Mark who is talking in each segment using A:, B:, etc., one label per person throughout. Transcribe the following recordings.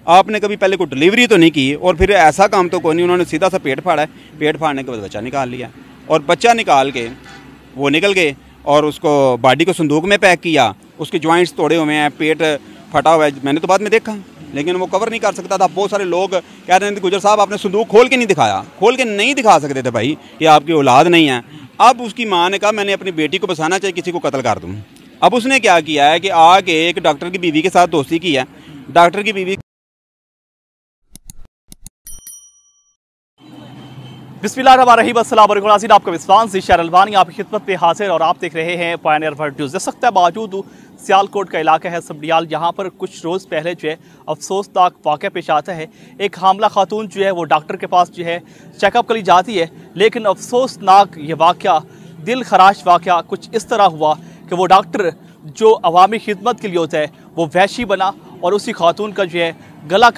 A: आपने कभी पहले कोई डिलीवरी तो नहीं की, और फिर ऐसा काम तो कोई नहीं, उन्होंने सीधा सा पेट फाड़ा है, पेट फाड़ने के बाद बच्चा निकाल लिया, और बच्चा निकाल के वो निकल गए और उसको बॉडी को संदूक में पैक किया, उसके जॉइंट्स तोड़े हुए हैं, पेट फटा हुआ है। मैंने तो बाद में देखा, लेकिन वो कवर नहीं कर सकता था। बहुत सारे लोग कह रहे थे गुजर साहब आपने संदूक खोल के नहीं दिखाया, खोल के नहीं दिखा सकते थे भाई, ये आपकी औलाद नहीं है। अब उसकी माँ ने कहा मैंने अपनी बेटी को बसाना चाहिए, किसी को कत्ल कर दूँ। अब उसने क्या किया है कि आके एक डॉक्टर की बीवी के साथ दोस्ती की है। डॉक्टर की बीवी
B: बिस्मिल्लाहिर्रहमानिर्रहीम, अस्सलाम वालेकुम नाज़रीन, आपका विश्वास शहर अलवानी आपकी खिदमत में हाजिर और आप देख रहे हैं पायनियर वर्ल्ड न्यूज़। देख सकते हैं मौजूद सियालकोट का इलाका है सबडियाल, यहाँ पर कुछ रोज़ पहले जो है अफसोसनाक वाक़या पेश आता है। एक हामला खातून जो है वो डॉक्टर के पास जो है चेकअप के लिए जाती है, लेकिन अफसोसनाक ये वाक़या, दिल खराश वाक़या कुछ इस तरह हुआ कि वो डॉक्टर जो अवामी खिदमत के लिए होता है वो वहशी बना और उसी खातून का जो है गला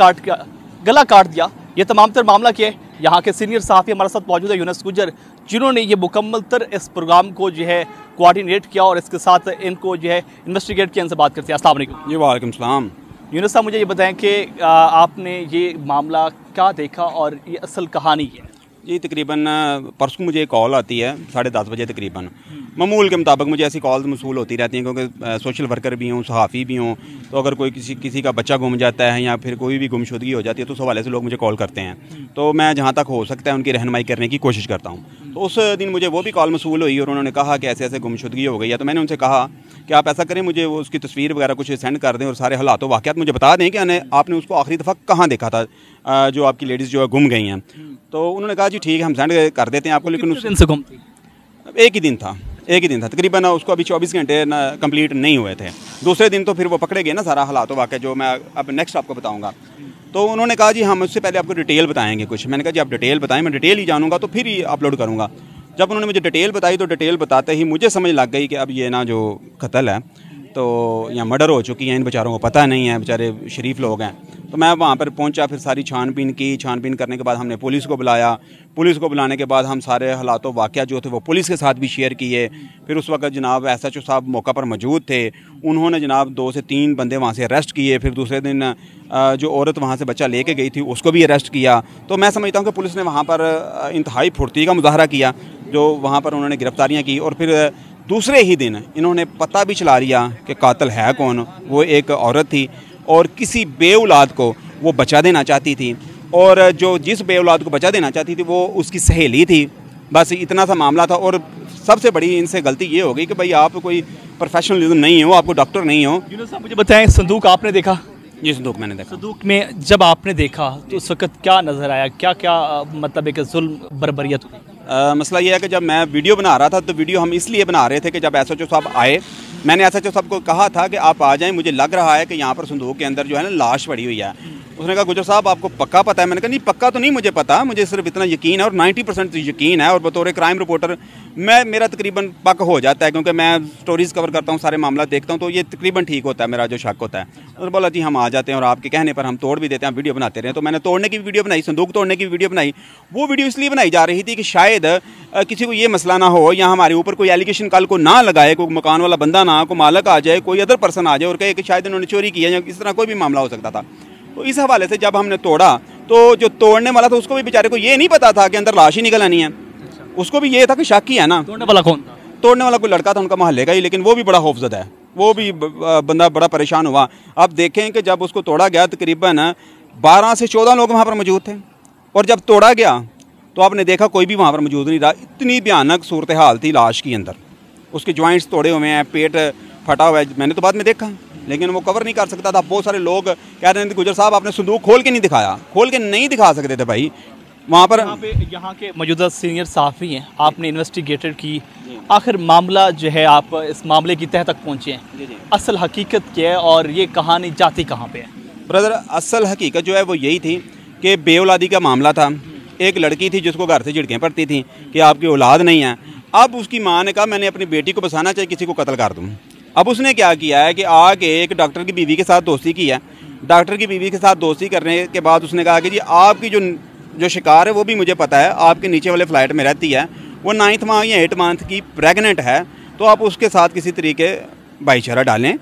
B: काट दिया। ये तमाम तर मामला क्या है, यहाँ के सीनियर सहाफ़ी हमारे साथ मौजूद है यूनुस गुजर, जिन्होंने ये मुकम्मल तर इस प्रोग्राम को जो है कोऑर्डिनेट किया और इसके साथ इनको जो है इन्वेस्टिगेट किया। इनसे बात करते हैं। अस्सलाम वालेकुम।
A: जी वालेकुम सलाम।
B: यूनुस साहब, मुझे ये बताएं कि आपने ये मामला क्या देखा और ये असल कहानी क्या है?
A: जी तकरीबन परसों मुझे एक कॉल आती है 10:30 बजे तकरीबन। मामूल के मुताबिक मुझे ऐसी कॉल्स मसूल होती रहती हैं, क्योंकि सोशल वर्कर भी हूँ, सहाफ़ी भी हूँ, तो अगर कोई किसी का बच्चा गुम जाता है या फिर कोई भी गुमशुदगी हो जाती है तो उस हवाले से लोग मुझे कॉल करते हैं। तो मैं जहाँ तक हो सकता है उनकी रहनुमाई करने की कोशिश करता हूँ। तो उस दिन मुझे वो भी कॉल मसूल हुई और उन्होंने कहा कि ऐसे ऐसे गुमशुदगी हो गई है। तो मैंने उनसे कहा कि आप ऐसा करें, मुझे वो उसकी तस्वीर वगैरह कुछ सेंड कर दें और सारे हालात वाक़यात मुझे बता दें कि आपने उसको आखिरी दफ़ा कहाँ देखा था, जो आपकी लेडीज़ जो है गुम गई हैं। तो उन्होंने कहा जी ठीक है हम सेंड कर देते हैं आपको। लेकिन
B: दिन से गुम थी?
A: एक ही दिन था तकरीबन, उसको अभी 24 घंटे कंप्लीट नहीं हुए थे। दूसरे दिन तो फिर वो पकड़े गए ना, सारा हालात वाक़या जो मैं अब नेक्स्ट आपको बताऊंगा। तो उन्होंने कहा जी हम उससे पहले आपको डिटेल बताएंगे कुछ। मैंने कहा जी आप डिटेल बताएं, मैं डिटेल ही जानूंगा तो फिर ही अपलोड करूँगा। जब उन्होंने मुझे डिटेल बताई तो डिटेल बताते ही मुझे समझ लग गई कि अब ये ना जो कत्ल है तो या मर्डर हो चुकी है, इन बेचारों को पता नहीं है, बेचारे शरीफ लोग हैं। तो मैं वहाँ पर पहुँचा, फिर सारी छानबीन करने के बाद हमने पुलिस को बुलाया। पुलिस को बुलाने के बाद हम सारे हालात वाक़या जो थे वो पुलिस के साथ भी शेयर किए। फिर उस वक्त जनाब SHO साहब मौका पर मौजूद थे, उन्होंने जनाब 2 से 3 बंदे वहाँ से अरेस्ट किए। फिर दूसरे दिन जो औरत वहाँ से बच्चा लेके गई थी उसको भी अरेस्ट किया। तो मैं समझता हूँ कि पुलिस ने वहाँ पर इंतहाई फुर्ती का मुजाहरा किया, जो वहाँ पर उन्होंने गिरफ्तारियाँ की। और फिर दूसरे ही दिन इन्होंने पता भी चला लिया कि कातिल है कौन। वो एक औरत थी और किसी बे औलाद को वो बचा देना चाहती थी, और जो जिस बे औलाद को बचा देना चाहती थी वो उसकी सहेली थी। बस इतना सा मामला था। और सबसे बड़ी इनसे गलती ये हो गई कि भाई आप कोई प्रोफेशनलिज्म नहीं हो, आपको डॉक्टर नहीं हो।
B: यूनुस साहब, मुझे बताएं संदूक आपने देखा?
A: ये संदूक मैंने देखा।
B: संदूक में जब आपने देखा तो उस वक्त क्या नज़र आया, क्या क्या मतलब एक जुल्म बर्बरियत हुई?
A: मसला ये है कि जब मैं वीडियो बना रहा था तो वीडियो हम इसलिए बना रहे थे कि जब SHO साहब आए, मैंने SHO साहब को कहा था कि आप आ जाएं, मुझे लग रहा है कि यहाँ पर संदूक के अंदर जो है ना लाश पड़ी हुई है। उसने कहा गुजर साहब आपको पक्का पता है? मैंने कहा नहीं पक्का तो नहीं मुझे पता, मुझे सिर्फ इतना यकीन है और 90% यकीन है। और बतौर क्राइम रिपोर्टर मेरा तकरीबन पक हो जाता है, क्योंकि मैं स्टोरीज़ कवर करता हूँ, सारे मामला देखता हूँ, तो ये तकरीबन ठीक होता है मेरा जो शक होता है। और बोला जी हम आ जाते हैं और आपके कहने पर हम तोड़ भी देते हैं, वीडियो बनाते रहे। तो मैंने तोड़ने की वीडियो बनाई, संदूक तोड़ने की वीडियो बनाई। वो वीडियो इसलिए बनाई जा रही थी कि शायद किसी को ये मसला ना हो या हमारे ऊपर कोई एलिगेशन कल को ना लगाए, कोई मकान वाला बंदा ना, कोई मालक आ जाए, कोई अदर पर्सन आ जाए और कहे कि शायद इन्होंने चोरी की है, या इस तरह कोई भी मामला हो सकता था। तो इस हवाले से जब हमने तोड़ा तो जो तोड़ने वाला था उसको भी बेचारे को ये नहीं पता था कि अंदर लाश ही निकल आनी है। उसको भी ये था कि शक ही है ना।
B: तोड़ने वाला कौन था?
A: तोड़ने वाला कोई लड़का था उनका मोहल्ले का ही, लेकिन वो भी बड़ा खौफजदा है, वो भी बंदा बड़ा परेशान हुआ। अब देखें कि जब उसको तोड़ा गया तकरीबन 12 से 14 लोग वहाँ पर मौजूद थे, और जब तोड़ा गया तो आपने देखा कोई भी वहाँ पर मौजूद नहीं रहा। इतनी भयानक सूरत हाल थी लाश के अंदर, उसके जॉइंट्स तोड़े हुए हैं, पेट फटा हुआ है। मैंने तो बाद में देखा, लेकिन वो कवर नहीं कर सकता था। बहुत सारे लोग कह रहे थे गुजर साहब आपने संदूक खोल के नहीं दिखाया, खोल के नहीं दिखा सकते थे भाई वहाँ पर।
B: यहाँ के मौजूदा सीनियर सहाफ़ी हैं, आपने इन्वेस्टिगेटेड की, आखिर मामला जो है आप इस मामले की तह तक पहुँचे हैं, असल हकीकत क्या है और ये कहानी जाती कहाँ पे है?
A: ब्रदर असल हकीकत जो है वो यही थी कि बेऔलादी का मामला था। एक लड़की थी जिसको घर से झिड़कें पड़ती थी कि आपकी औलाद नहीं है। अब उसकी माँ ने कहा मैंने अपनी बेटी को बसाना चाहिए, किसी को कत्ल कर दूँ। अब उसने क्या किया है कि आके एक डॉक्टर की बीवी के साथ दोस्ती की है। डॉक्टर की बीवी के साथ दोस्ती करने के बाद उसने कहा कि जी आपकी जो शिकार है वो भी मुझे पता है, आपके नीचे वाले फ्लैट में रहती है, वो 9th माह या 8 मंथ की प्रेग्नेंट है, तो आप उसके साथ किसी तरीके भाईचारा डालें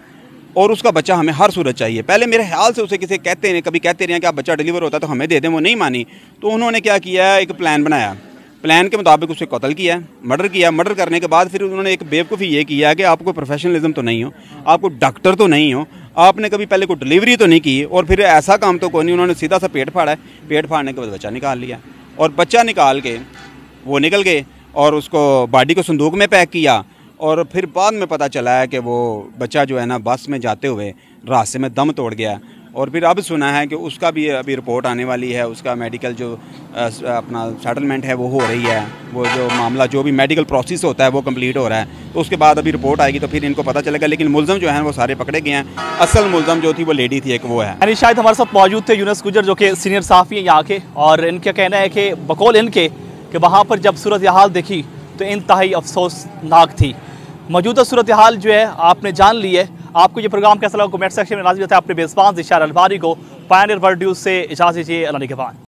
A: और उसका बच्चा हमें हर सूरत चाहिए। पहले मेरे ख्याल से उसे किसी कहते हैं, कभी कहते रहे कि आप बच्चा डिलीवर होता है तो हमें दे दें, वो नहीं मानी। तो उन्होंने क्या किया, एक प्लान बनाया, प्लान के मुताबिक उसे कत्ल किया, मर्डर किया। मर्डर करने के बाद फिर उन्होंने एक बेवकूफ़ी ये किया कि आपको प्रोफेशनलिज्म तो नहीं हो, आपको डॉक्टर तो नहीं हो, आपने कभी पहले कोई डिलीवरी तो नहीं की, और फिर ऐसा काम तो कोई नहीं। उन्होंने सीधा सा पेट फाड़ा है, पेट फाड़ने के बाद बच्चा निकाल लिया, और बच्चा निकाल के वो निकल गए और उसको बॉडी को संदूक में पैक किया। और फिर बाद में पता चला है कि वो बच्चा जो है ना, बस में जाते हुए रास्ते में दम तोड़ गया। और फिर अब सुना है कि उसका भी अभी रिपोर्ट आने वाली है, उसका मेडिकल जो अपना सेटलमेंट है वो हो रही है, वो जो मामला जो भी मेडिकल प्रोसेस होता है वो कंप्लीट हो रहा है। तो उसके बाद अभी रिपोर्ट आएगी तो फिर इनको पता चलेगा। लेकिन मुलजम जो है वो सारे पकड़े गए हैं। असल मुलजम जो थी वो लेडी थी, एक वो है।
B: यानी शायद हमारे साथ मौजूद थे यूनुस गुजर, जो कि सीनियर सहाफ़ी हैं यहाँ के, और इनका कहना है कि बकौल इनके कि वहाँ पर जब सूरत हाल देखी तो इंतहाई अफसोसनाक थी। मौजूदा सूरत हाल जो है आपने जान ली है। आपको ये प्रोग्राम कैसा लगा कमेंट सेक्शन में लाज़मी बताएं। अपने बेज़बान ज़िशार अलवारी को पायनियर वर्ल्ड न्यूज़ से इजाज़त दीजिए। अल्लाह निगहबान।